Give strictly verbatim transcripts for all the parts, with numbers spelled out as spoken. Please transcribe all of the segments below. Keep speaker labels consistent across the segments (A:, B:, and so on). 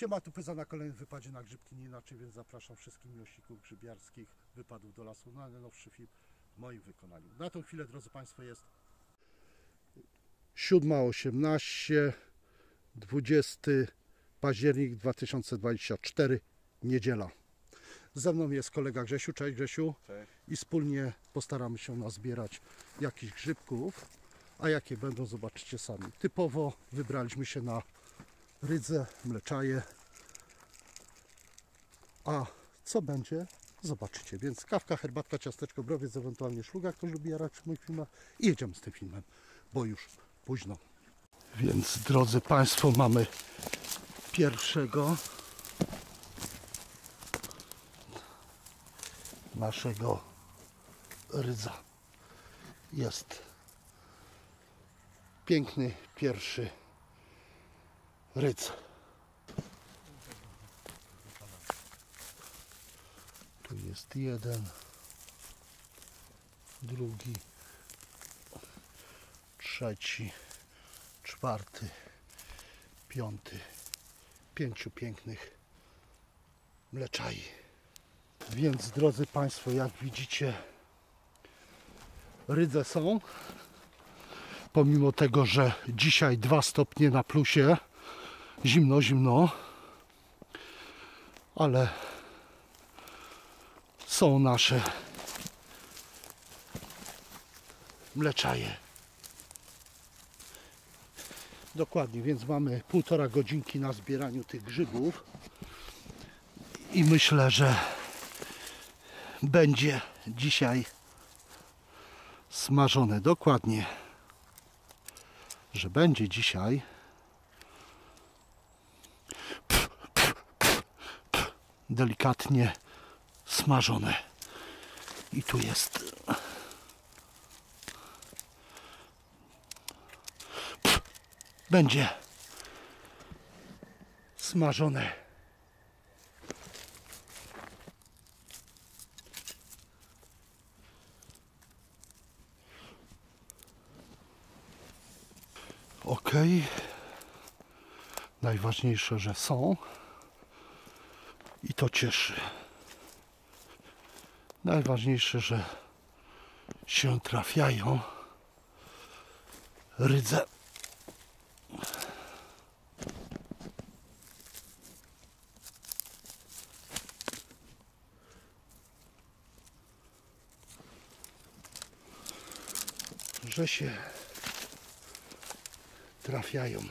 A: Siema, tu Pyza na kolejnym wypadzie na grzybki, nie inaczej, więc zapraszam wszystkich miłośników grzybiarskich wypadów do lasu na najnowszy film w moim wykonaniu. Na tą chwilę, drodzy Państwo, jest siódma osiemnaście, dwudziesty październik dwa tysiące dwudziesty czwarty, niedziela. Ze mną jest kolega Grzesiu. Cześć Grzesiu.
B: Cześć.
A: I wspólnie postaramy się nazbierać jakichś grzybków, a jakie będą, zobaczycie sami. Typowo wybraliśmy się na rydzę, mleczaje, a co będzie, zobaczycie. Więc kawka, herbatka, ciasteczko, browiec, ewentualnie szluga, ktoś lubi jarać w moich filmach, i jedziemy z tym filmem, bo już późno. Więc, drodzy Państwo, mamy pierwszego naszego rydza. Jest piękny pierwszy rydz. Tu jest jeden, drugi, trzeci, czwarty, piąty. Pięciu pięknych mleczai. Więc, drodzy Państwo, jak widzicie, rydze są. Pomimo tego, że dzisiaj dwa stopnie na plusie, zimno, zimno, ale są nasze mleczaje. Dokładnie, więc mamy półtora godzinki na zbieraniu tych grzybów i myślę, że będzie dzisiaj smażone. Dokładnie, że będzie dzisiaj delikatnie smażone. I tu jest będzie smażone. Ok. Najważniejsze, że są. I to cieszy. Najważniejsze, że się trafiają rydze. Że się trafiają.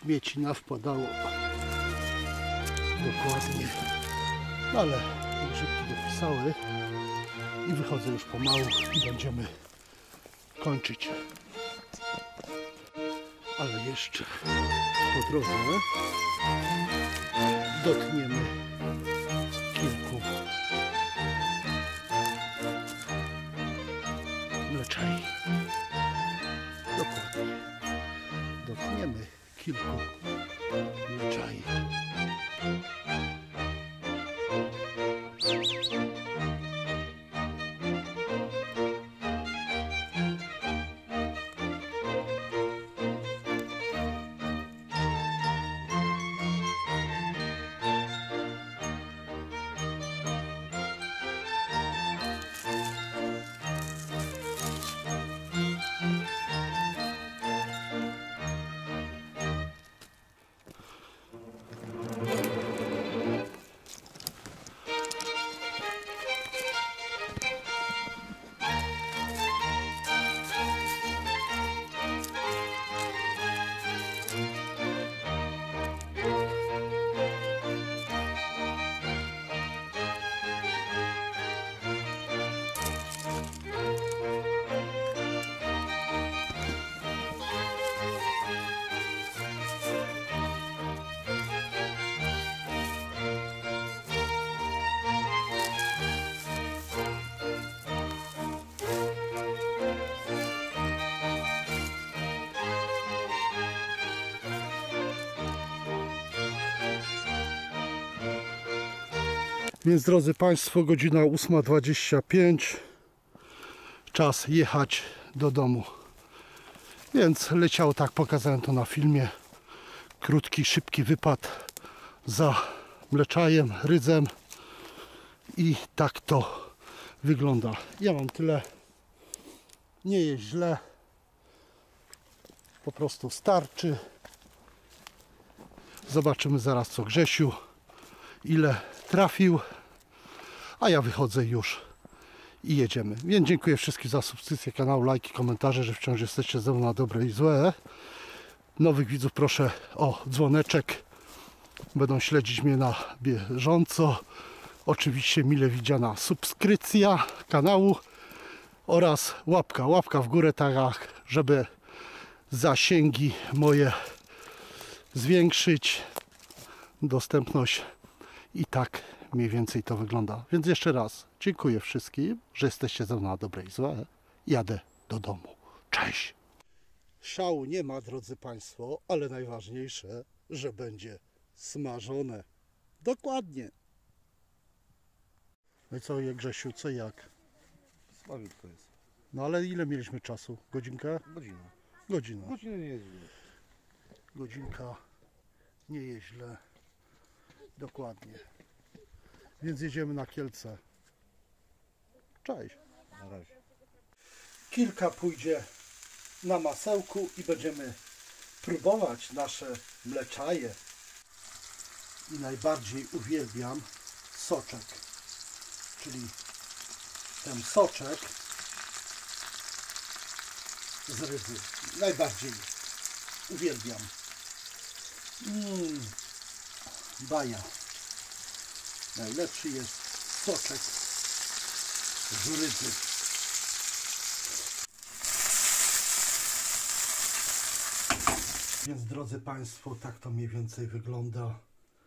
A: śmieci nawpadało. Dokładnie. No ale grzybki dopisały i wychodzę już pomału i będziemy kończyć. Ale jeszcze po drodze dotkniemy kilku mleczai. Dokładnie. Dotkniemy kilku mleczai. Więc drodzy Państwo, godzina ósma dwadzieścia pięć, czas jechać do domu. Więc leciało tak, pokazałem to na filmie. Krótki, szybki wypad za mleczajem, rydzem i tak to wygląda. Ja mam tyle, nie jest źle, po prostu starczy. Zobaczymy zaraz co Grzesiu, ile trafił, a ja wychodzę już i jedziemy. Więc dziękuję wszystkim za subskrypcję kanału, lajki, komentarze, że wciąż jesteście ze mną na dobre i złe. Nowych widzów proszę o dzwoneczek, będą śledzić mnie na bieżąco. Oczywiście mile widziana subskrypcja kanału oraz łapka, łapka w górę, tak żeby zasięgi moje zwiększyć, dostępność. I tak mniej więcej to wygląda. Więc jeszcze raz dziękuję wszystkim, że jesteście ze mną na dobre i złe. Jadę do domu. Cześć! Szału nie ma, drodzy Państwo, ale najważniejsze, że będzie smażone. Dokładnie. No i co, Grzesiu, co jak?
B: Słabiutko jest.
A: No ale ile mieliśmy czasu? Godzinkę?
B: Godzina.
A: Godzina.
B: Godzina nie jest źle.
A: Godzinka nie jest źle. Dokładnie. Więc jedziemy na Kielce. Cześć.
B: Na razie.
A: Kilka pójdzie na masełku i będziemy próbować nasze mleczaje. I najbardziej uwielbiam soczek. Czyli ten soczek z ryby. Najbardziej uwielbiam. Mm. Baja. Najlepszy jest soczek z ryby. Więc drodzy Państwo, tak to mniej więcej wygląda.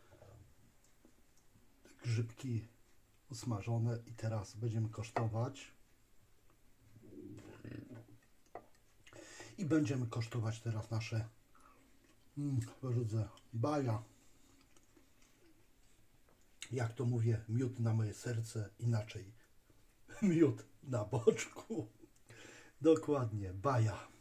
A: Grzybki usmażone i teraz będziemy kosztować. I będziemy kosztować teraz nasze mm, rydze baja. Jak to mówię, miód na moje serce, inaczej miód na boczku. Dokładnie, baja.